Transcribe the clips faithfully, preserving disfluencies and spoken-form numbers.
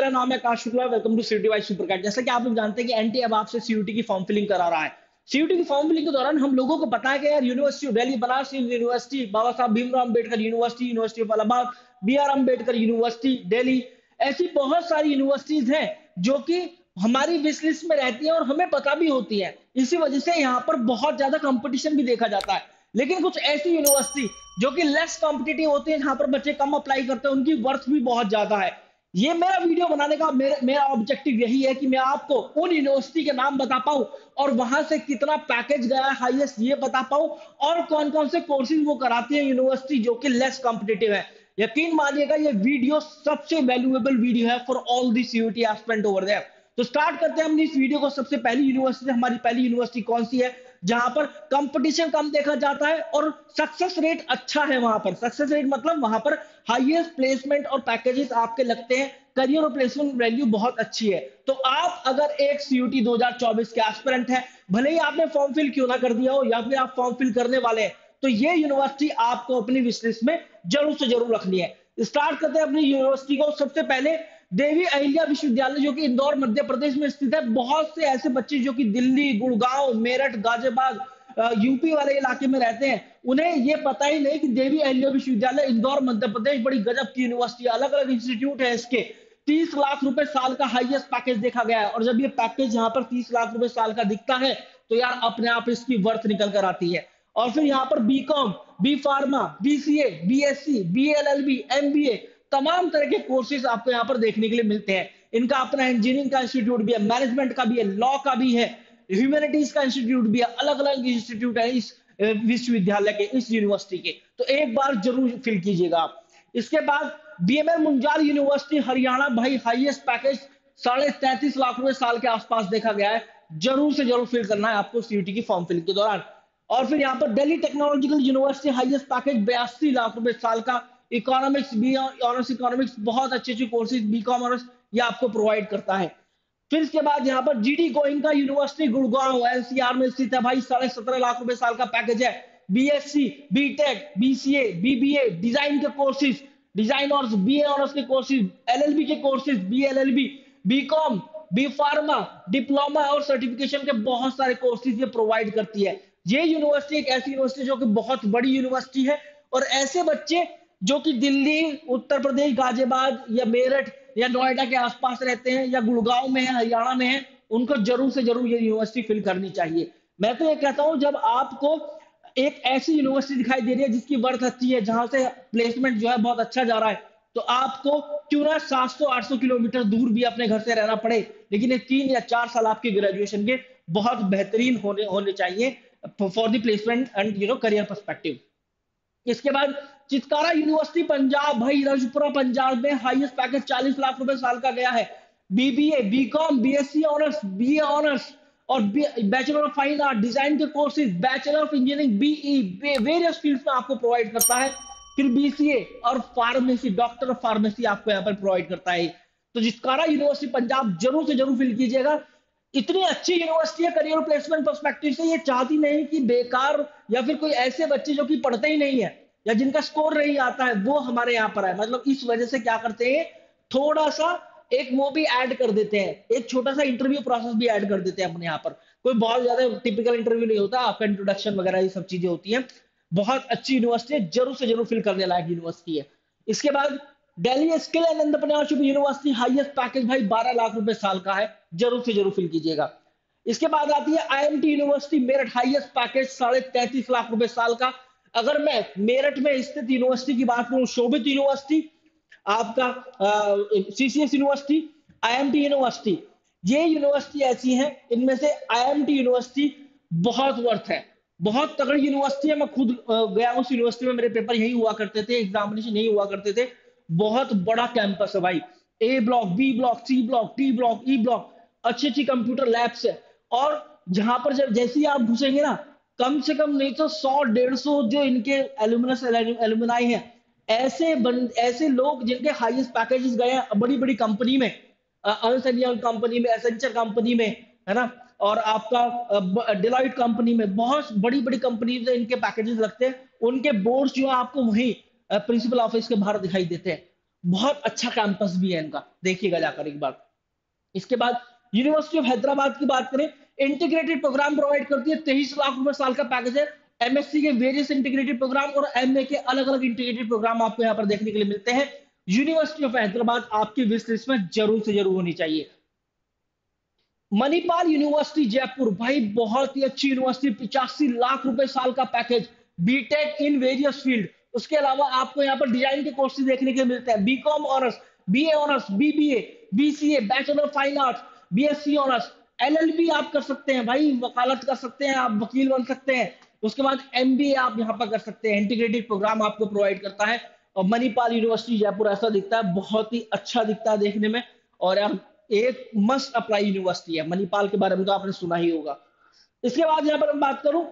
मेरा नाम है Akash Shukla. Welcome to CUT by Supercat. जैसा कि आप लोग जानते हैं कि एनटी अब आपसे सीयूटी की फॉर्म फिलिंग करा रहा है। सीयूटी की फॉर्म फिलिंग के दौरान हम लोगों को पता है कि यार university Delhi, Banaras university, Baba Sahab Bhimrao Ambedkar university, university of Allahabad, B R Ambedkar university Delhi, ऐसी बहुत सारी यूनिवर्सिटीज हैं जो कि हमारी विश लिस्ट में रहती है और हमें पता भी होती है। इसी वजह से यहाँ पर बहुत ज्यादा कंपटीशन भी देखा जाता है। लेकिन कुछ ऐसी यूनिवर्सिटी जो कि लेस कॉम्पिटिटिव होती है, जहां पर बच्चे कम अप्लाई करते हैं, उनकी वर्थ भी बहुत ज्यादा है। ये मेरा वीडियो बनाने का मेरा मेरा ऑब्जेक्टिव यही है कि मैं आपको उन यूनिवर्सिटी के नाम बता पाऊं और वहां से कितना पैकेज गया है हाईएस्ट ये बता पाऊं, और कौन कौन से कोर्सेज वो कराती है यूनिवर्सिटी जो कि लेस कॉम्पिटिटिव है। यकीन मानिएगा ये वीडियो सबसे वैल्यूएबल वीडियो है for all the CUT aspirant over there. तो स्टार्ट करते हैं हम इस वीडियो को। सबसे पहली यूनिवर्सिटी, हमारी पहली यूनिवर्सिटी कौन सी है जहां पर कंपटीशन कम देखा जाता है और सक्सेस रेट अच्छा है। वहां पर सक्सेस रेट मतलब वहां पर हाईएस्ट प्लेसमेंट और पैकेजेस आपके लगते हैं, करियर और प्लेसमेंट वैल्यू बहुत अच्छी है। तो आप अगर एक सीयूटी दो हज़ार चौबीस के एस्पिरेंट हैं, भले ही आपने फॉर्म फिल क्यों ना कर दिया हो या फिर आप फॉर्म फिल करने वाले हैं, तो ये यूनिवर्सिटी आपको अपनी विश लिस्ट में जरूर से जरूर रखनी है। स्टार्ट करते हैं अपनी यूनिवर्सिटी को। सबसे पहले देवी अहिल्या विश्वविद्यालय जो कि इंदौर मध्य प्रदेश में स्थित है। बहुत से ऐसे बच्चे जो कि दिल्ली, गुड़गांव, मेरठ, गाजियाबाद, यूपी वाले इलाके में रहते हैं, उन्हें ये पता ही नहीं कि देवी अहिल्या विश्वविद्यालय इंदौर मध्य प्रदेश बड़ी गजब की यूनिवर्सिटी, अलग अलग इंस्टीट्यूट है इसके। तीस लाख रुपए साल का हाईएस्ट पैकेज देखा गया है। और जब ये पैकेज यहाँ पर तीस लाख रुपए साल का दिखता है तो यार अपने आप इसकी वर्थ निकल कर आती है। और फिर यहाँ पर B com, B pharma, B C A, B S C, B L L B, M B A, तमाम तरह के कोर्सेज आपको यहाँ पर देखने के लिए मिलते हैं। इनका अपना इंजीनियरिंग का इंस्टीट्यूट भी है, मैनेजमेंट का भी है, लॉ का भी है, ह्यूमैनिटीज का इंस्टीट्यूट भी है। अलग अलग इंस्टीट्यूट है इस विश्वविद्यालय के, इस यूनिवर्सिटी के। तो एक बार जरूर फिल कीजिएगा आप। इसके बाद बीएमएल मुंजाल यूनिवर्सिटी हरियाणा, भाई हाईएस्ट पैकेज साढ़े तैंतीस लाख रुपए साल के आसपास देखा गया है। जरूर से जरूर फिल करना है आपको सीयूटी की फॉर्म फिलिंग के दौरान। और फिर यहाँ पर Delhi technological university highest package बयासी लाख रुपए साल का। इकोनॉमिक्स, बी ऑनर्स इकोनॉमिक्स, बहुत अच्छे अच्छे कोर्सेज बी कॉम ऑनर्स ये आपको प्रोवाइड करता है। फिर इसके बाद यहाँ पर GD Goenka university Gurgaon NCR में स्थित है। भाई साढ़े सत्रह लाख रुपए साल का पैकेज है। BSc, BTech, BCA, BBA, design के कोर्सेज, डिजाइन और बीए ऑनर्स के कोर्सेज, एलएलबी के courses, BLLB, BCom, B pharma, diploma और सर्टिफिकेशन के बहुत सारे कोर्सेज ये प्रोवाइड करती है। ये यूनिवर्सिटी एक ऐसी यूनिवर्सिटी जो कि बहुत बड़ी यूनिवर्सिटी है और ऐसे बच्चे जो कि दिल्ली, उत्तर प्रदेश, गाजियाबाद या मेरठ या नोएडा के आसपास रहते हैं या गुड़गांव में है, हरियाणा में है, उनको जरूर से जरूर ये यूनिवर्सिटी फिल करनी चाहिए। मैं तो ये कहता हूं जब आपको एक ऐसी यूनिवर्सिटी दिखाई दे रही है जिसकी वर्थ अच्छी है, जहां से प्लेसमेंट जो है बहुत अच्छा जा रहा है, तो आपको क्यों ना सात सौ आठ सौ किलोमीटर दूर भी अपने घर से रहना पड़े, लेकिन ये तीन या चार साल आपके ग्रेजुएशन के बहुत बेहतरीन होने होने चाहिए for the placement and you know career perspective. इसके बाद चितकारा यूनिवर्सिटी पंजाब, भाई राजपुरा पंजाब में हाईएस्ट पैकेज चालीस लाख रुपए साल का गया है। BBA, BCom, BSc honours, BA honours और bachelor of fine art, design के courses, bachelor of engineering, BE, various fields में आपको प्रोवाइड करता है। फिर बीसीए और फार्मेसी, डॉक्टर ऑफ फार्मेसी आपको यहाँ पर प्रोवाइड करता है। तो चितकारा यूनिवर्सिटी पंजाब जरूर से जरूर फिल कीजिएगा। इतनी अच्छी यूनिवर्सिटी है करियर प्लेसमेंट पर्सपेक्टिव से। ये चाहती नहीं कि बेकार या फिर कोई ऐसे बच्चे जो कि पढ़ते ही नहीं है या जिनका स्कोर नहीं आता है वो हमारे यहाँ पर है। मतलब इस वजह से क्या करते हैं, थोड़ा सा एक वो भी ऐड कर देते हैं, एक छोटा सा इंटरव्यू प्रोसेस भी ऐड कर देते हैं अपने यहाँ पर। कोई बहुत ज्यादा टिपिकल इंटरव्यू नहीं होता, आपका इंट्रोडक्शन वगैरह ये सब चीजें होती हैं। बहुत अच्छी यूनिवर्सिटी है, जरूर से जरूर फिल करने लायक यूनिवर्सिटी है। इसके बाद Delhi skill and entrepreneurship university highest package भाई बारह लाख रुपए साल का है। जरूर से जरूर फिल कीजिएगा। इसके बाद आती है IMT university Meerut, highest package साढ़े तैंतीस लाख रुपए साल का। अगर मैं मेरठ में स्थित यूनिवर्सिटी की बात करूं, शोभित यूनिवर्सिटी, आपका सीसीएस यूनिवर्सिटी, आईएमटी यूनिवर्सिटी, ये यूनिवर्सिटी ऐसी हैं, इनमें से आईएमटी यूनिवर्सिटी बहुत वर्थ है, बहुत तगड़ी यूनिवर्सिटी है। मैं खुद गया उस यूनिवर्सिटी में, मेरे पेपर यही हुआ करते थे, एग्जामिनेशन यही हुआ करते थे। बहुत बड़ा कैंपस है भाई, A block, B block, C block, T block, E block, अच्छी अच्छी कंप्यूटर लैब्स है। और जहां पर जब जैसे ही आप घुसेंगे ना, कम से कम नहीं तो सौ डेढ़ सौ जो इनके एल्यूमिनस एल्यूमिनाई हैं, ऐसे बन, ऐसे लोग जिनके हाईएस्ट पैकेजेस गए हैं बड़ी बड़ी कंपनी में, अर्नस्ट एंड यंग कंपनी में, एसेंचर कंपनी में, है ना, और आपका डिलॉयट कंपनी में, बहुत बड़ी बड़ी कंपनी में इनके पैकेजेस लगते हैं। उनके बोर्ड्स जो है आपको वहीं प्रिंसिपल ऑफिस के बाहर दिखाई देते हैं। बहुत अच्छा कैंपस भी है इनका, देखिएगा जाकर एक बार। इसके बाद यूनिवर्सिटी ऑफ हैदराबाद की बात करें, इंटीग्रेटेड प्रोग्राम प्रोवाइड करती है, तेईस लाख रुपए साल का पैकेज है। एमएससी के वेरियस इंटीग्रेटेड प्रोग्राम और एमए के अलग अलग इंटीग्रेटेड प्रोग्राम आपको यहाँ पर देखने के लिए मिलते हैं। यूनिवर्सिटी ऑफ हैदराबाद आपकी विश लिस्ट में जरूर से जरूर होनी चाहिए। मणिपाल यूनिवर्सिटी जयपुर, भाई बहुत ही अच्छी यूनिवर्सिटी, पिचासी लाख रुपए साल का package, BTech in various field. उसके अलावा आपको यहाँ पर डिजाइन के कोर्सेज देखने के मिलते हैं, BCom honours, BA honours, BBA, BCA, bachelor of fine arts, BSc honours, LLB आप कर सकते हैं भाई, वकालत कर सकते हैं, आप वकील बन सकते हैं। उसके बाद एमबीए आप यहाँ पर कर सकते हैं, इंटीग्रेटेड प्रोग्राम आपको प्रोवाइड करता है। और मणिपाल यूनिवर्सिटी जयपुर ऐसा दिखता है, बहुत ही अच्छा दिखता है देखने में, और यार एक मस्ट अप्लाई यूनिवर्सिटी है। मणिपाल के बारे में तो आपने सुना ही होगा। इसके बाद यहाँ पर हम बात करूं,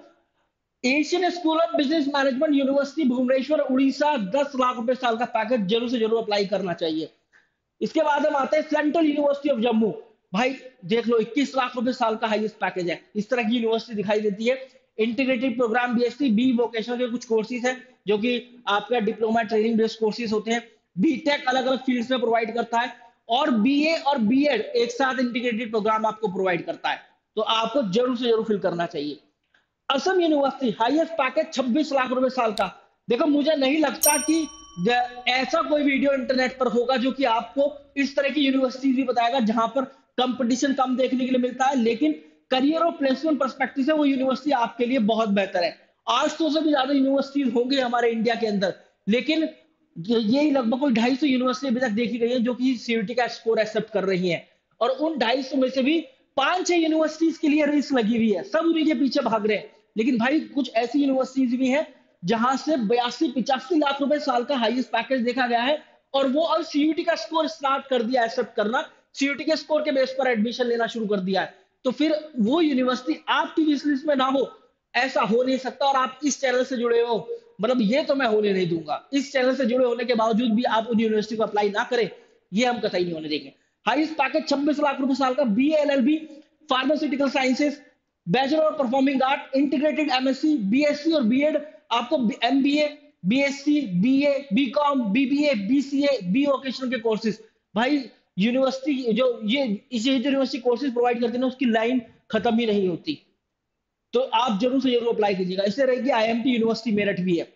Asian school of business management university Bhubaneswar Orissa, दस लाख रुपए साल का पैकेज, जरूर से जरूर अप्लाई करना चाहिए। इसके बाद हम आते हैं सेंट्रल यूनिवर्सिटी ऑफ जम्मू, भाई देख लो इक्कीस लाख रुपए साल का हाईएस्ट पैकेज है। इस तरह की यूनिवर्सिटी दिखाई देती है। Integrated program BSc, B vocational के कुछ कोर्सेज हैं जो कि आपका डिप्लोमा ट्रेनिंग बेस्ड कोर्सेज होते हैं। बीटेक अलग अलग फील्ड्स में प्रोवाइड करता है, और बीए और बीएड एक साथ इंटीग्रेटेड प्रोग्राम आपको प्रोवाइड करता है, तो आपको जरूर से जरूर फिल करना चाहिए। असम यूनिवर्सिटी हाईएस्ट पैकेज छब्बीस लाख रुपए साल का। देखो मुझे नहीं लगता कि ऐसा कोई वीडियो इंटरनेट पर होगा जो कि आपको इस तरह की यूनिवर्सिटीज भी बताएगा जहां पर कंपटीशन कम देखने के लिए मिलता है, लेकिन करियर और प्लेसमेंट पर्सपेक्टिव से वो यूनिवर्सिटी आपके लिए बहुत बेहतर है। आठ सौ से भी ज्यादा यूनिवर्सिटीज होंगी हमारे इंडिया के अंदर, लेकिन ये लगभग कोई ढाई सौ यूनिवर्सिटी अभी तक देखी गई है जो कि सीयूटी का स्कोर एक्सेप्ट कर रही हैं, और उन ढाई सौ में से भी पांच छह यूनिवर्सिटीज के लिए रेस लगी हुई है, सब उन्हीं के पीछे भाग रहे हैं। लेकिन भाई कुछ ऐसी यूनिवर्सिटीज भी हैं जहां से बयासी पिचासी लाख रुपए साल का हाईएस्ट पैकेज देखा गया है, और वो अब सीयूटी का स्कोर स्टार्ट कर दिया एक्सेप्ट करना, सीयूटी के स्कोर के बेस पर एडमिशन लेना शुरू कर दिया है। तो फिर वो यूनिवर्सिटी आपकी विश लिस्ट में ना हो, ऐसा हो नहीं सकता। और आप इस चैनल से जुड़े हो, मतलब ये तो मैं होने नहीं दूंगा। इस चैनल से जुड़े होने के बावजूद भी आप उन यूनिवर्सिटी को अप्लाई ना करें, ये हम कतई नहीं होने देंगे। हाईएस्ट पैकेज छब्बीस लाख रुपए साल का, BA LLB, pharmaceutical sciences, bachelor of performing art, integrated MSc, BSc और बीएड, आपको MBA, BSc, BA, BCom, BBA, BCA, B vocational के कोर्सेज। भाई यूनिवर्सिटी जो ये इस यूनिवर्सिटी कोर्सेज प्रोवाइड करती है ना, उसकी लाइन खत्म ही नहीं होती, तो आप जरूर से जरूर अप्लाई कीजिएगा। इससे रहेगी आईएमटी यूनिवर्सिटी मेरठ भी है।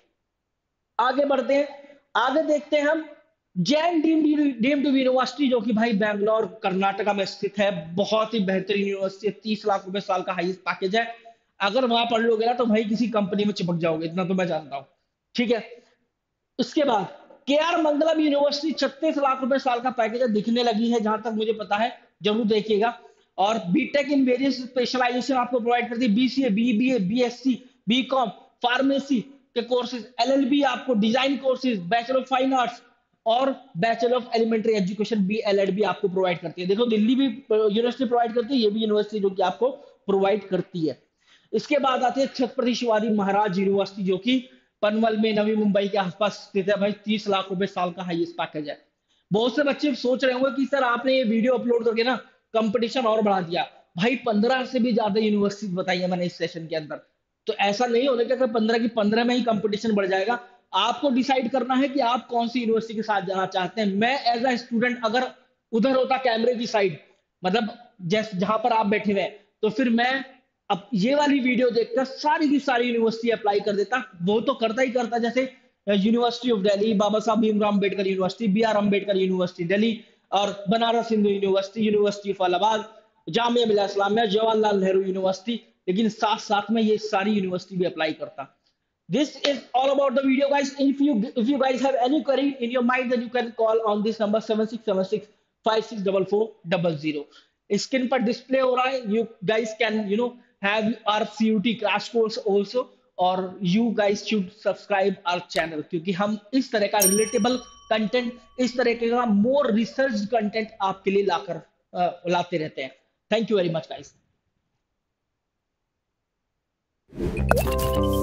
आगे बढ़ते हैं, आगे देखते हैं हम जैन डीम्ड यूनिवर्सिटी, जो कि भाई बैंगलोर कर्नाटका में स्थित है, बहुत ही बेहतरीन यूनिवर्सिटी, तीस लाख रुपए साल का हाईएस्ट पैकेज है। अगर वहां पढ़ लोगे ना तो भाई किसी कंपनी में चिपक जाओगे, इतना तो मैं जानता हूं, ठीक है। उसके बाद के आर मंगलम यूनिवर्सिटी, छत्तीस लाख रुपए साल का पैकेज है, दिखने लगी है जहां तक मुझे पता है, जरूर देखिएगा। और बीटेक इन वेरियस स्पेशलाइजेशन आपको प्रोवाइड करती है, BCA, BBA, BSc, BCom, pharmacy के कोर्सेज, एलएलबी आपको design courses, bachelor of fine arts और bachelor of elementary education BElEd भी आपको प्रोवाइड करती है। देखो दिल्ली भी यूनिवर्सिटी प्रोवाइड करती है, ये भी यूनिवर्सिटी जो कि आपको प्रोवाइड करती है। इसके बाद आती है छत्रपति शिवाजी महाराज यूनिवर्सिटी, जो कि पनवल में नवी मुंबई के आसपास स्थित है। भाई तीस लाख रुपए साल का हाईएस्ट पैकेज है। बहुत से बच्चे सोच रहे होंगे कि सर आपने ये वीडियो अपलोड करके ना कंपटीशन और बढ़ा दिया। भाई पंद्रह से भी ज्यादा यूनिवर्सिटी बताई है मैंने इस सेशन के अंदर, तो ऐसा नहीं होने का पंद्रह की पंद्रह में ही कंपटीशन बढ़ जाएगा। आपको डिसाइड करना है कि आप कौन सी यूनिवर्सिटी के साथ जाना चाहते हैं। मैं एज अ स्टूडेंट अगर उधर होता कैमरे की साइड, मतलब जैसे जहां पर आप बैठे हुए, तो फिर मैं अब ये वाली वीडियो देखकर सारी की सारी यूनिवर्सिटी अप्लाई कर देता। वो तो करता ही करता, जैसे university of Delhi, Baba Sahab Bhimrao Ambedkar university, B R Ambedkar university Delhi, और Banaras Hindu university, university of Allahabad, Jamia Millia Islamia, Jawaharlal Nehru university, लेकिन साथ साथ में ये सारी यूनिवर्सिटी भी अप्लाई करता। This is all about the video, guys. If you if you guys have any query in your mind, then you can call on this number seven six seven six five six four four zero zero. Screen पर display हो रहा है। You guys can you know have our C U T crash course also, और you guys should subscribe our channel, क्योंकि हम इस तरह का रिलेटेबल कंटेंट, इस तरह का मोर रिसर्च कंटेंट आपके लिए लाकर uh, लाते रहते हैं। Thank you very much guys.